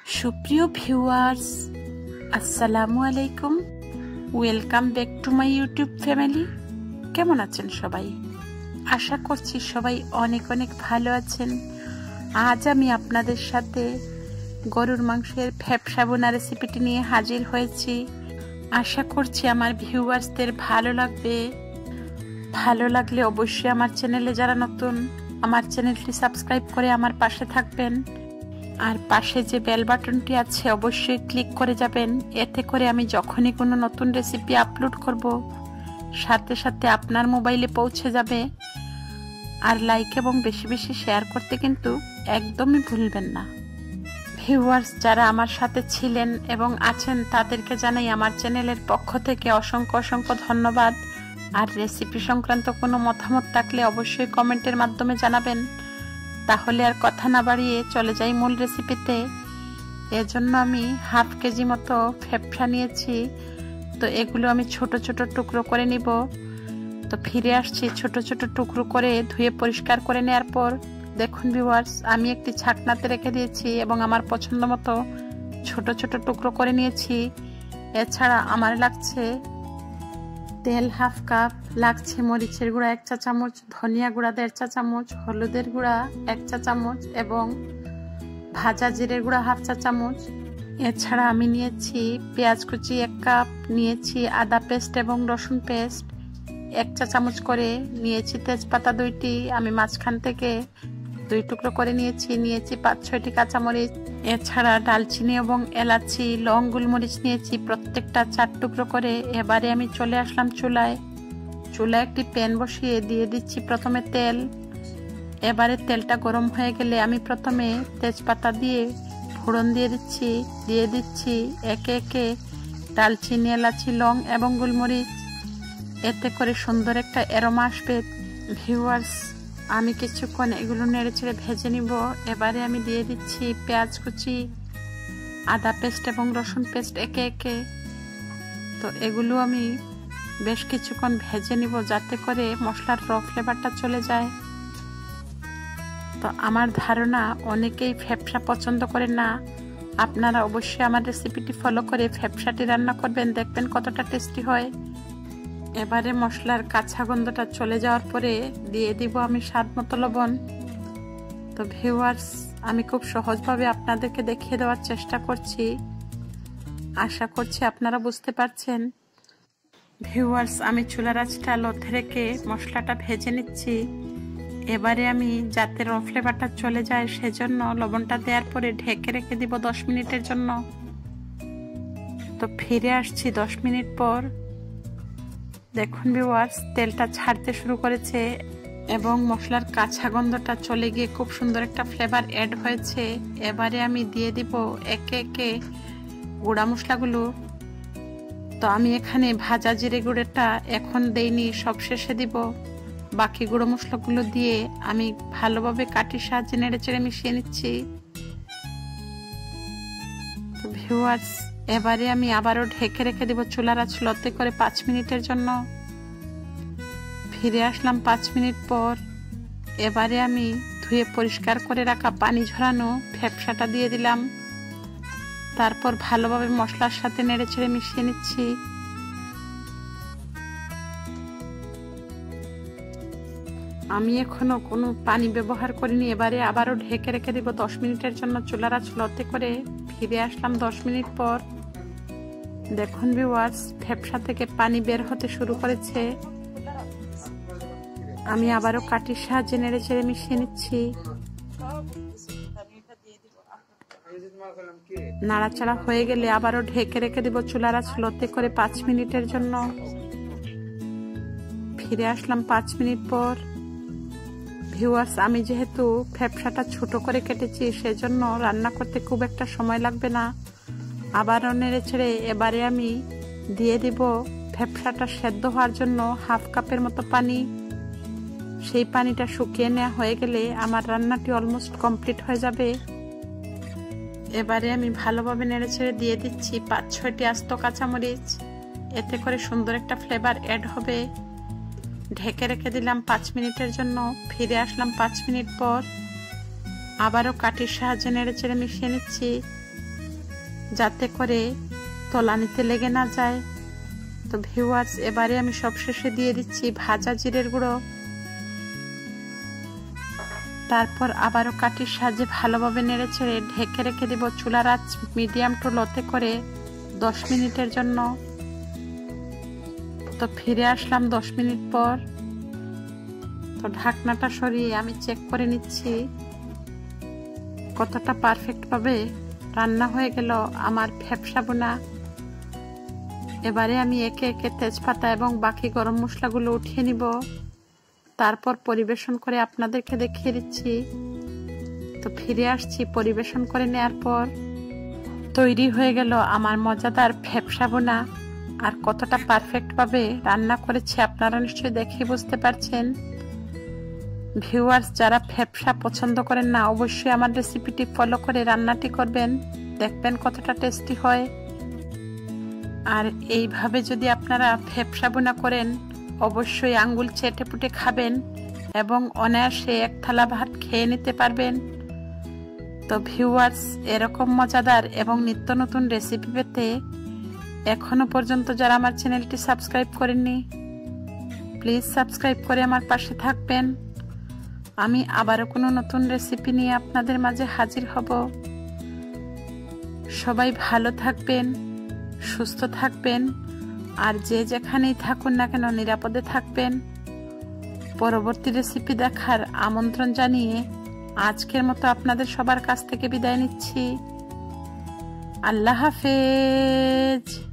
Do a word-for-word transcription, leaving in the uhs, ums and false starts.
সুপ্রিয় ভিউয়ার্স, আসসালামু আলাইকুম। Welcome back to my YouTube family. কেমন আছেন সবাই? আশা করছি সবাই অনেক অনেক ভালো আছেন। আজ আমি আপনাদের সাথে গরুর মাংসের ফ্যাপসা বোনা রেসিপিটি নিয়ে হাজির হয়েছি। আশা করছি আমার ভিউয়ার্সদের ভালো লাগবে। ভালো লাগলে অবশ্যই আমার চ্যানেলে যারা নতুন, আমার চ্যানেলটি সাবস্ক্রাইব করে আমার পাশে থাকবেন। আর পাশে যে বেল বাটনটি আছে অবশ্যই ক্লিক করে যাবেন। এতে করে আমি যখনই কোনো নতুন রেসিপি আপলোড করব সাথে সাথে আপনার মোবাইলে পৌঁছে যাবে। আর লাইক এবং বেশি বেশি শেয়ার করতে কিন্তু একদমই ভুলবেন না। ভিউয়ার্স যারা আমার সাথে ছিলেন এবং আছেন তাদেরকে জানাই আমার চ্যানেলের পক্ষ থেকে অসংখ্য অসংখ্য ধন্যবাদ। আর রেসিপি সংক্রান্ত কোনো মতামত থাকলে অবশ্যই কমেন্টের মাধ্যমে জানাবেন। তাহলে আর কথা না বাড়িয়ে চলে যাই মূল রেসিপিতে। এজন্য আমি হাফ কেজি মতো ফ্যাপসা নিয়েছি। তো এগুলো আমি ছোট ছোট টুকরো করে নিব। তো ফিরে আসছি ছোট ছোট টুকরো করে ধুয়ে পরিষ্কার করে নেওয়ার পর। দেখুন ভিউয়ার্স, আমি একটি ছাকনাতে রেখে দিয়েছি এবং আমার পছন্দ মতো ছোট ছোট টুকরো করে নিয়েছি। এছাড়া আমার লাগছে তেল হাফ কাপ, লাগছে মরিচের গুঁড়া এক চা চামচ, ধনিয়া গুঁড়া দেড় চা চামচ, হলুদের গুঁড়া এক চা চামচ এবং ভাজা জিরের গুঁড়া হাফ চা চামচ। এছাড়া আমি নিয়েছি পেঁয়াজ কুচি এক কাপ, নিয়েছি আদা পেস্ট এবং রসুন পেস্ট এক চা চামচ করে, নিয়েছি তেজপাতা দুইটি, আমি মাঝখান থেকে দুই টুকরো করে নিয়েছি, নিয়েছি পাঁচ ছয়টি কাঁচামরিচ। এছাড়া ডালচিনি এবং এলাচি, লং, গোলমরিচ নিয়েছি প্রত্যেকটা চার টুকরো করে। এবারে আমি চলে আসলাম চুলায়। চুলায় একটি প্যান বসিয়ে দিয়ে দিচ্ছি প্রথমে তেল। এবারে তেলটা গরম হয়ে গেলে আমি প্রথমে তেজপাতা দিয়ে ফোড়ন দিয়ে দিচ্ছি দিয়ে দিচ্ছি একে একে ডালচিনি, এলাচি, লং এবং গোলমরিচ। এতে করে সুন্দর একটা অ্যারোমা আসবে। ভিউয়ার্স, আমি কিছুক্ষণ এগুলো নেড়ে চেড়ে ভেজে নিব। এবারে আমি দিয়ে দিচ্ছি পেঁয়াজ কুচি, আদা পেস্ট এবং রসুন পেস্ট একে একে। তো এগুলো আমি বেশ কিছুক্ষণ ভেজে নিব যাতে করে মশলার র ফ্লেভারটা চলে যায়। তো আমার ধারণা অনেকেই ফ্যাপসা পছন্দ করেন না। আপনারা অবশ্যই আমার রেসিপিটি ফলো করে ফ্যাপসাটি রান্না করবেন, দেখবেন কতটা টেস্টি হয়। এবারে মশলার কাঁচা গন্ধটা চলে যাওয়ার পরে দিয়ে দিব আমি স্বাদ মতো লবণ। তো ভিউয়ার্স, আমি খুব সহজভাবে আপনাদেরকে দেখিয়ে দেওয়ার চেষ্টা করছি। আশা করছি আপনারা বুঝতে পারছেন। ভিউয়ার্স, আমি চুলার আঁচটা লোতে রেখে মশলাটা ভেজে নিচ্ছি। এবারে আমি যাতে র ফ্লেভারটা চলে যায় সেজন্য লবণটা দেওয়ার পরে ঢেকে রেখে দিব দশ মিনিটের জন্য। তো ফিরে আসছি দশ মিনিট পর। দেখুন ভিউয়ার্স, তেলটা ছাড়তে শুরু করেছে এবং মশলার কাঁচা গন্ধটা চলে গিয়ে খুব সুন্দর একটা ফ্লেভার অ্যাড হয়েছে। এবারে আমি দিয়ে দিব একে একে গুঁড়া মশলাগুলো। তো আমি এখানে ভাজা জিরে গুঁড়োটা এখন দেইনি, সব শেষে দিব। বাকি গুঁড়ো মশলাগুলো দিয়ে আমি ভালোভাবে কাঠির সাহায্যে নেড়ে চেড়ে মিশিয়ে নিচ্ছি। তো ভিউয়ার্স, এবারে আমি আবারও ঢেকে রেখে দিব চুলার আঁচ লোতে করে পাঁচ মিনিটের জন্য। ফিরে আসলাম পাঁচ মিনিট পর। এবারে আমি ধুয়ে পরিষ্কার করে রাখা পানি ঝরানো ফ্যাপসাটা দিয়ে দিলাম। তারপর ভালোভাবে মশলার সাথে নেড়ে চেড়ে মিশিয়ে নিচ্ছি। আমি এখনো কোনো পানি ব্যবহার করিনি। এবারে আবারও ঢেকে রেখে দিব দশ মিনিটের জন্য চুলার আঁচ লোতে করে। ফিরে আসলাম দশ মিনিট পর। দেখুন ভিউয়ার্স, ফ্যাপসা থেকে পানি বের হতে শুরু করেছে। আমি আবারও কাঠির সাহায্যে নেড়ে চেড়ে মিশিয়ে নিচ্ছি। নাড়াচাড়া হয়ে গেলে আবারও ঢেকে রেখে দিব চুলার আঁচ লোতে করে পাঁচ মিনিটের জন্য। ফিরে আসলাম পাঁচ মিনিট পর। ভিউয়ার্স, আমি যেহেতু ফ্যাপসাটা ছোট করে কেটেছি সেজন্য রান্না করতে খুব একটা সময় লাগবে না। আবারও নেড়ে ছেড়ে এবারে আমি দিয়ে দিব ফ্যাপসাটা সেদ্ধ হওয়ার জন্য হাফ কাপের মতো পানি। সেই পানিটা শুকিয়ে নেওয়া হয়ে গেলে আমার রান্নাটি অলমোস্ট কমপ্লিট হয়ে যাবে। এবারে আমি ভালোভাবে নেড়ে ছেড়ে দিয়ে দিচ্ছি পাঁচ ছয়টি আস্ত কাঁচামরিচ। এতে করে সুন্দর একটা ফ্লেভার অ্যাড হবে। ঢেকে রেখে দিলাম পাঁচ মিনিটের জন্য। ফিরে আসলাম পাঁচ মিনিট পর। আবারও কাঠির সাহায্যে নেড়ে চেড়ে মিশিয়ে নিচ্ছি। যাতে করে তলানিতে লেগে না যায়। তো ভিউয়ার্স, এবারে আমি সবশেষে দিয়ে দিচ্ছি ভাজা জিরের গুঁড়ো। তারপর আবারও কাঠির সাহায্যে ভালোভাবে নেড়ে ছেড়ে ঢেকে রেখে দেব চুলার আঁচ মিডিয়াম টু লোতে করে দশ মিনিটের জন্য। তো ফিরে আসলাম দশ মিনিট পর। তো ঢাকনাটা সরিয়ে আমি চেক করে নিচ্ছি কতটা পারফেক্ট ভাবে রান্না হয়ে গেল আমার ফ্যাপসা বোনা। এবারে আমি একে একে তেজপাতা এবং বাকি গরম মশলাগুলো উঠিয়ে নিব, তারপর পরিবেশন করে আপনাদেরকে দেখিয়ে দিচ্ছি। তো ফিরে আসছি পরিবেশন করে নেওয়ার পর। তৈরি হয়ে গেল আমার মজাদার ফ্যাপসা বোনা। আর কতটা পারফেক্ট ভাবে রান্না করেছি আপনারা নিশ্চয়ই দেখে বুঝতে পারছেন। ভিউয়ার্স, যারা ফ্যাপসা পছন্দ করেন না অবশ্যই আমার রেসিপিটি ফলো করে রান্নাটি করবেন, দেখবেন কতটা টেস্টি হয়। আর এইভাবে যদি আপনারা ফ্যাপসা বোনা করেন অবশ্যই আঙ্গুল চেটে পুটে খাবেন এবং অনায়াসে এক থালা ভাত খেয়ে নিতে পারবেন। তো ভিউয়ার্স, এরকম মজাদার এবং নিত্য নতুন রেসিপি পেতে এখনো পর্যন্ত যারা আমার চ্যানেলটি সাবস্ক্রাইব করেননি প্লিজ সাবস্ক্রাইব করে আমার পাশে থাকবেন। আমি আবারও কোনো নতুন রেসিপি নিয়ে আপনাদের মাঝে হাজির হব। সবাই ভালো থাকবেন, সুস্থ থাকবেন, আর যে যেখানেই থাকুন না কেন নিরাপদে থাকবেন। পরবর্তী রেসিপি দেখার আমন্ত্রণ জানিয়ে আজকের মতো আপনাদের সবার কাছ থেকে বিদায় নিচ্ছি। আল্লাহ হাফেজ।